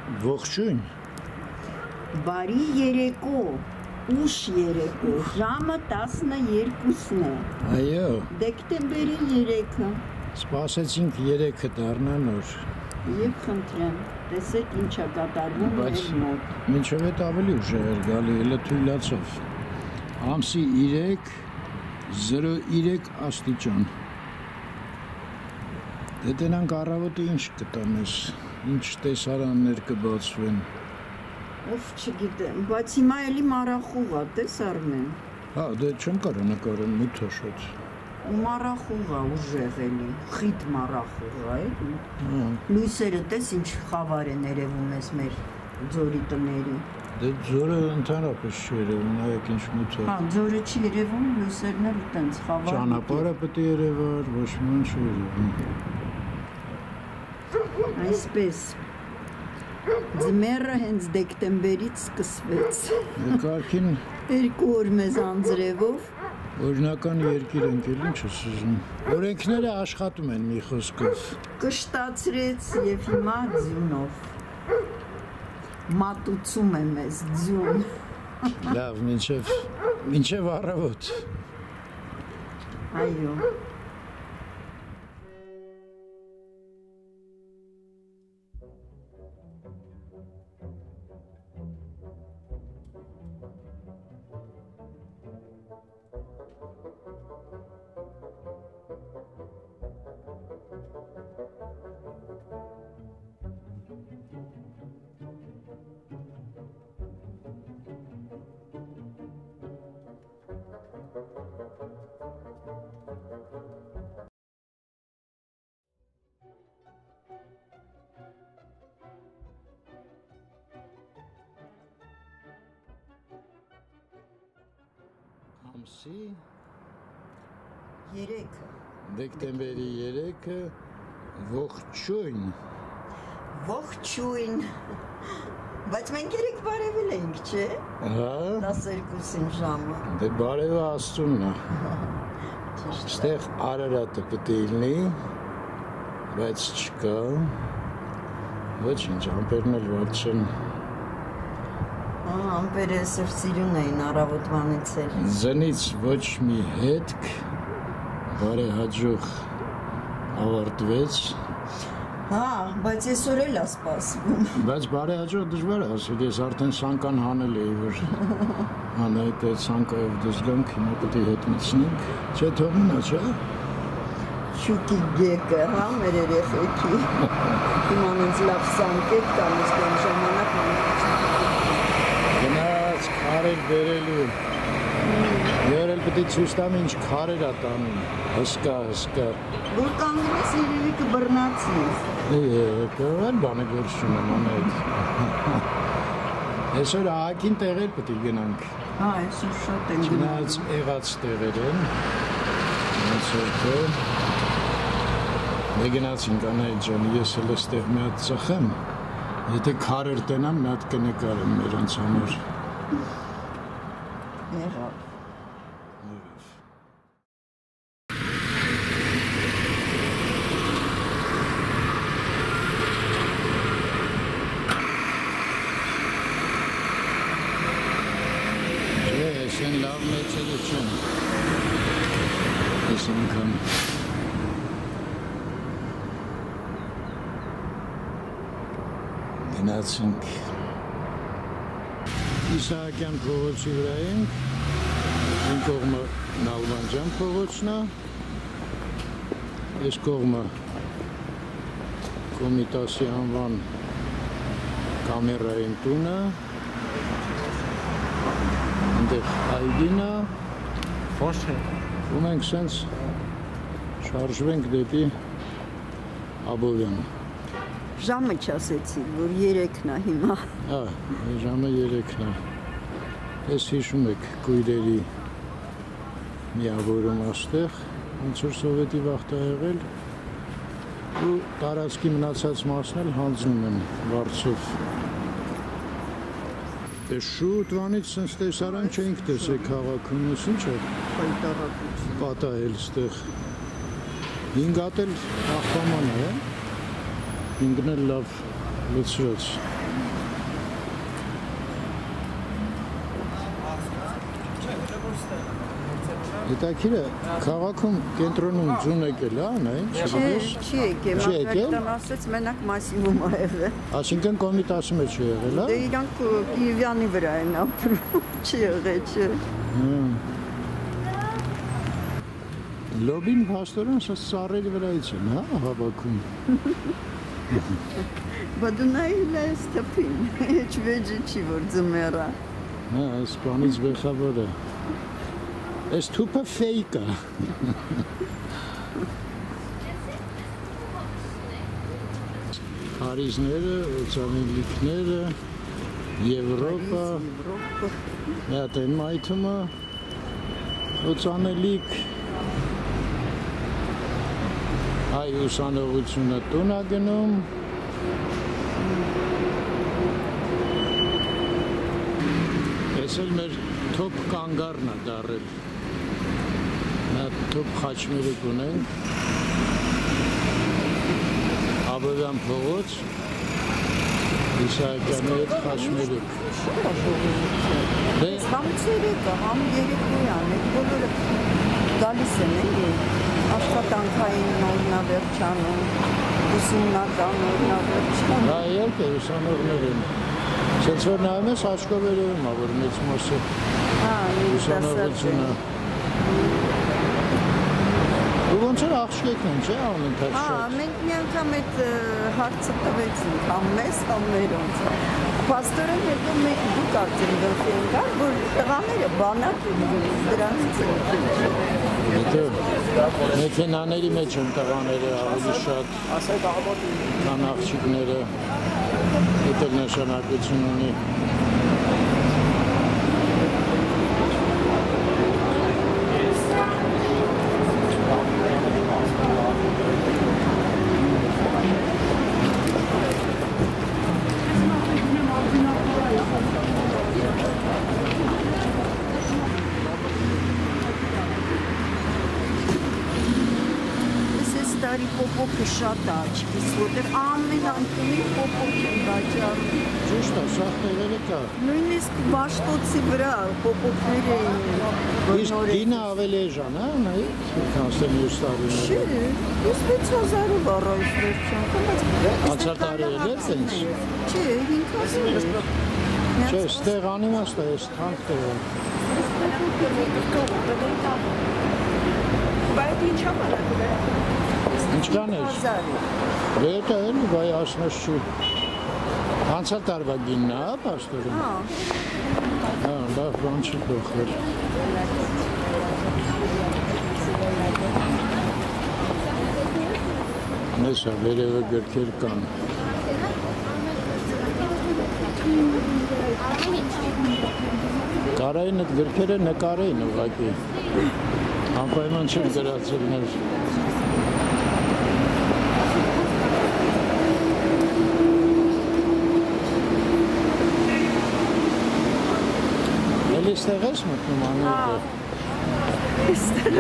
Ողջույն։ Բարի երեկո, ուշ երեկո, ժամը 12-ն է։ Այո։ Դեկտեմբերի 3-ը։ Սպասեցինք 3-ը դառնա նոր։ Եվ խնդրեմ, տեսեք ինչ է կատարվում մեր մոտ։ Մինչև այդ ավելի ուժ էր գալի, հələ թույլացավ։ Ամսի 3:03 աստիճան։ Դե տենանք առավոտը ինչ կտա մեզ, ինչ տեսարաններ կբացվեն։ Ով չգիտեմ, բայց հիմա էլի մարախուղ է, տես Արմեն։ Հա, դե չեմ կարող նկարել մութաշոց։ Մարախուղ է ուժեղ էլի, խիտ մարախուղ է էլի։ Լույսերը տես ինչ խավար է ներևում ես մեր ձորի տների։ Դե ձորը ընդհանրապես չի երևում, նայեք ինչ մութ է։ Հա, ձորը չի երևում, լույսերն էլ տենց խավար։ Ճանապարհը պետք է երևար, ոչ մի բան չի երևում։ Այսպես ձմեռը հենց դեկտեմբերից սկսվեց։ Կարգին 2 օր մեզ անձրևով։ Օրինական երկիր ենք էլ ինչ ես ուզում։ Օրենքները աշխատում են մի խոսքով։ Կշտացրեց եւ հիմա ձյունով։ Մատուցում է մեզ ձյուն։ Լավ, մինչև առավոտ։ Այո։ Ամսի 3 դեկտեմբերի 3-ը ողջույն։ Ողջույն։ Բայց մենք երեք բարևել ենք, չէ։ Հա։ 12-ին ժամը։ Դե բարևը Աստծունն է։ Այստեղ Արարատը պետք է լինի, բայց չկա։ Ոչինչ, ամպերն էլ ված չեն։ Ամպերը այսօր սիրուն էին առավոտվանից էլ։ Ձնից ոչ մի հետք, բարեհաջող ավարտվեց։ Հա, բայց այսօր էլ է սպասվում։ Բայց բարեհաջող դժվար է ասել, ես արդեն սանկան հանել էի, որ անայդ այդ սանկայով դժգանք, հիմա պետք է հետ մտցնենք։ Չէ, թող մնա, չէ։ Շուկի գեկը, հա, մեր երեխեքի։ Հիմա ինձ լավ սանկետ կամ իսկան ժամանակ Գնաց քարեր բերելու։ Երել պետք է ցույց տամ ինչ քարեր է տանում։ Հսկա։ Որ կանգնես երևի կբռնացնես։ Կան բանը գործ չունեմ անայդ։ Այսօր ահագին տեղեր պետք է գնանք։ Հա, այսօր շատ են գնանք։ Չնայած եղած տեղեր են։ Այսօր դե գնացինք անայդ ջան, ես էլ էստեղ մի հատ ծխեմ։ Եթե քարեր տենամ, մի հատ կնկարեմ նրանց համար։ Եղավ։ Ես են լավ մեծերը չեն։ Ես անգամ։ Գնացինք Իսահակյան փողոցի վրա ենք, այն կողմը Նալբանդյան փողոցն է, այս կողմը Կոմիտասի անվան կամերային տունը, այնտեղ այգին է, ու մենք սենց շարժվենք դեպի Աբովյան։ Ժամը չասեցի, որ 3-ն է հիմա։ Հա, ժամը 3-ն է։ Ես հիշում եք կույրերի միավորում աստեղ, ոնց որ սովետի վաղտ է եղել, ու տարածքի մնացած մասն էլ հանձնում են վարձով։ Դե շուտ վանից սենց տեսարան չենք տեսել քաղաքում, ես ինչ է պատահել ստեղ։ 5 հատ էլ աղբաման է, ինքն էլ լավ լցրած։ Հետաքրքիր է, քաղաքում կենտրոնում ձուն եկել է, Չի եկել, Մարտիրոսյանը ասեց մենակ մաքսիմում ա եղել։ Այսինքն Կոմիտասի մեջ չի եղել, Դե իրանք Կիևյանի վրա են ապրում, չի եղել, չէ։ Լոբին փաստորեն սարերի վրայից են, հա, հավաքում։ Բա դու նայել ես թփին, հեչ վեճը չի որ ձմեռա։ Հա, այս բանից բეხավոր է։ Այս թուփը ֆեյք է։ Փարիզները, օծանելիքները, Եվրոպա, այդ են մայթումը, օծանելիք, հայ ուսանողությունը տուն է գնում, ես էլ մեր թոփ կանգառն է դառել, մեր թոփ խաչմերուկ ունենք, Աբովյան փողոց, Իսահակյանի հետ խաչմերուկ։ Համ ցերեկը, համ երեկոյան, այդ բոլորը գալիս են էլի, աշխատանքային օրնավերջանում, ուսումնական օրնավերջանում։ Հա, իհարկե, ուսանողներ են։ Սենց որ նայում ես աչքով երևում է, որ մեծ մասը ուսանողությունը։ Ու ոնց էր աղջիկն են, չէ՞, անընդհատ շատ։ Հա, մենք մի անգամ այդ հարցը տվեցինք, համ մեզ, համ մերոնց։ Պաստորեն հետո մենք դուք արդեն գլխի ընկար, որ տղաները բանակ են դրանից են քիչ։ Հետո մեքենաների մեջ են տղաները ավելի շատ, քան աղջիկները, դա նշանակություն ունի։ Պոպոկը շատ աչքիս, որտեղ ամեն անկումին պոպոկ են բաճարում։ Ճիշտ է, սաղ տեղերը կա։ Նույնիսկ Վաշտոցի վրա պոպոկներ էին։ Իսկ դինը ավելի էժան, հա, նայի, քանստե մյուս տարիները։ Չէ, ես 6000-ով առայց վերջան։ Անցյալ տարի էլ էր տենց։ Չէ, 5000։ Չէ, ստեղ անիմաստ է, այս թանկ տեղը։ Բայց ինչ համարակում է։ Ինչքան էր։ 1000։ Դա էլ վայ ասնես չի։ Անցյալ տարվա գինն է, հա, պաստորեն։ Հա, լավ բան չի փոխվել։ Նեսա վերևը գրքեր կան։ Կարային այդ գրքերը նկարեին ուղղակի։ Անպայման չէր գրացելներ։ Այստեղ ես մտնում անունը։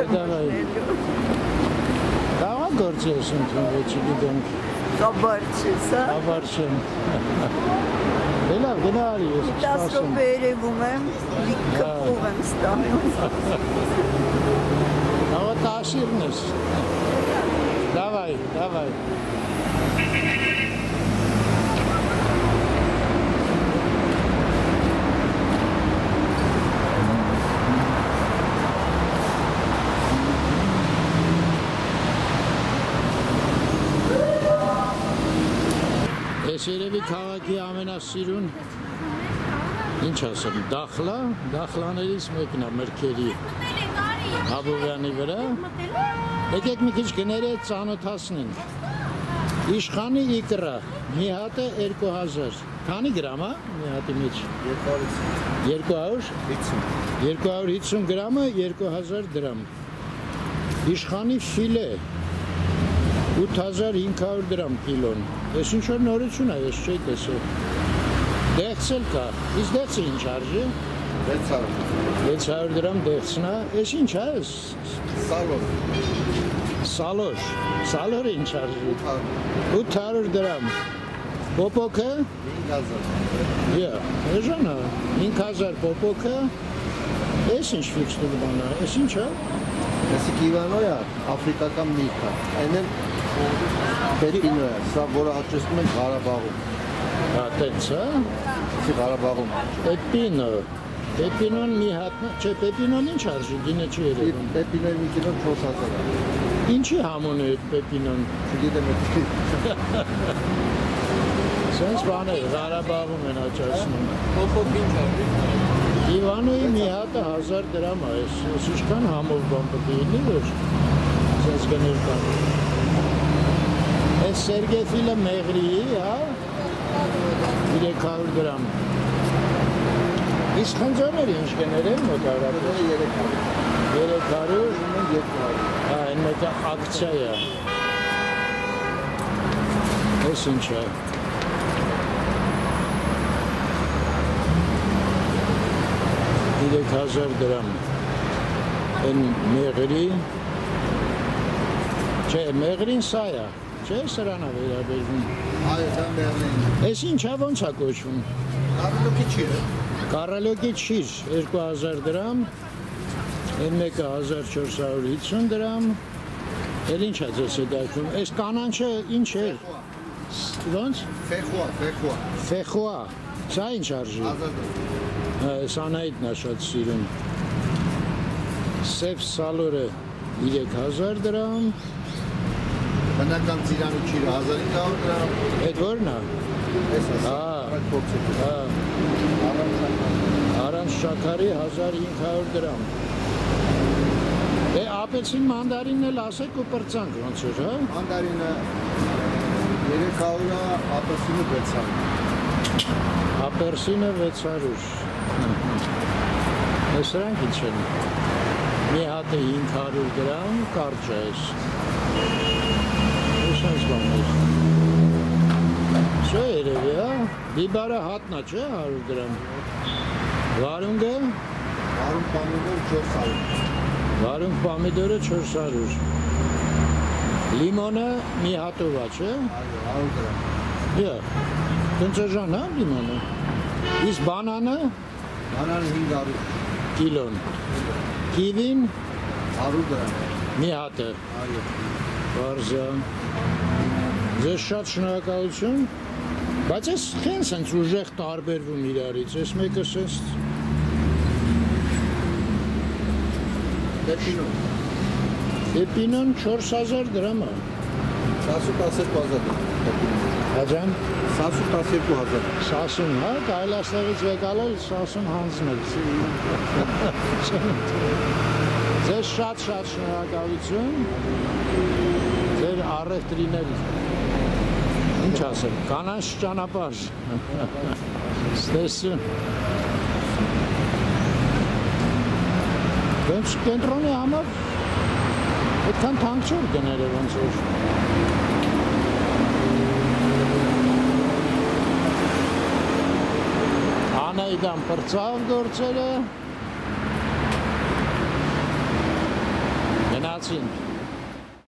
Դավա գործի ես ընդունվել, չգիտենք։ Կաբար չես, հա։ Կաբար չեմ։ Դե լավ, գնա արի ես սպասում։ 10 րոպե երևում եմ, լիքը փող եմ ստանում։ Ահա տասիրն ես։ Դավայ։ Ես երևի քաղաքի ամենասիրուն, ինչ ասեմ, դախլաներից մեկն է մրգերի Աբովյանի վրա։ Եկեք մի քիչ գները ծանոթացնենք։ Իշխանի իկրա, մի հատը 2000, քանի գրամ է մի հատի մեջ։ 250 գրամը 2000 դրամ։ Իշխանի ֆիլե 8500 դրամ կիլոն։ Ես ինչ որ նորություն է, ես չէի տեսել։ Դեղցել կա, իսկ դեղցը ինչ արժի։ 600 դրամ դեղցն է, ես ինչ է ես։ Սալորը ինչ արժի։ 800 դրամ։ Պոպոկը։ 5000։ Եա, էժան է, 5000 պոպոկը, Էս ինչ ֆիքսնու բան է, էս ինչ է։ Էսի կիվանո է, աֆրիկական միրգ է։ Այն էլ պեպինո է, սա որը աճեցնում են Ղարաբաղում։ Հա, տենց է։ Էսի Ղարաբաղում։ Պեպինո։ Պեպինոն մի հատ, չէ, պեպինոն ինչ արժի, գինը չի երևում։ Պեպինոյի մի կիլոն 4000 է։ Ինչի համուն է պեպինոն։ Չգիտեմ էսի։ Սենց բան է, Ղարաբաղում են աճացնում։ Կոկոտ ինչ արժի։ Իվանոյի մի հատը 1000 դրամ է, ես ինչքան համով բան պետք է լինի, որ սենց գներ կան։ Այս Սերգեֆիլը մեղրիի, հա, 300 դրամ։ Իսկ խնձորները ինչ գներ են մոտ արաբը։ 300։ 200։ Հա, այն մեկը ակցիա է։ Այս ինչ է։ 3000 դրամ են մեղրի, չէ, մեղրին սա է, չէ, սրան է վերաբերվում։ Այո, դա մեղրին։ Ես ինչ է, ոնց է կոչվում։ Կարելոկի չիրը։ Կարելոկի չիր, 2000 դրամ, են մեկը 1450 դրամ, էլ ինչ է ձեզ է դակում, ես կանանչը ինչ է, ոնց։ Ֆեխուա, սա ինչ արժի։ 1000 դրամ։ Այս Անահիտն է շատ սիրում։ Սև սալորը 3000 դրամ։ Բնական ծիրանի չիրը 1500 դրամ։ Էդ ո՞րն է։ Էս է։ Հա։ Առանց շաքարի 1500 դրամ։ Ապեցին մանդարինն էլ ասեք ու պրծանք ոնց էր, հա։ Մանդարինը 300 է, ապelsինը 600։ Ապերսինը 600։ Սրանք ինչ են։ Մի հատը 500 դրամ, կարճ է ես։ Ուսանց բաններ։ Շո երևի, հա։ Բիբարը հատնա չէ 100 դրամ։ Վարունգը։ Վարունգ պամիդոր 400։ Վարունգ պամիդորը 400։ Լիմոնը մի հատով է, չէ։ Այո, 100 դրամ։ Յա։ Տնցաժան, հա, լիմոնը։ Իսկ բանանը։ Բանանը 500 կիլոն։ Կիվին 100 դրամ։ մի հատը։ Այո։ Բարզա։ Ձեզ շատ շնորհակալություն։ Բայց ես քեն սենց ուժեղ տարբերվում իրարից, ես մեկը սենց Պեպինոն 4000 դրամ է։ Սասու 12000 դրամ։ Հաջան։ Սասու 12000։ Սասուն, հա, կայլաստեղից վեկալել Սասուն հանձնել։ Ձեզ շատ շնորհակալություն։ Ձեր առևտրիներ։ Ինչ ասեմ, կանանչ ճանապարհ։ Ստեսուն։ Ոնց կենտրոնի համար այդքան թանկ չէր գները ոնց որ։ Անահիտան պրծավ գործերը։ Գնացին։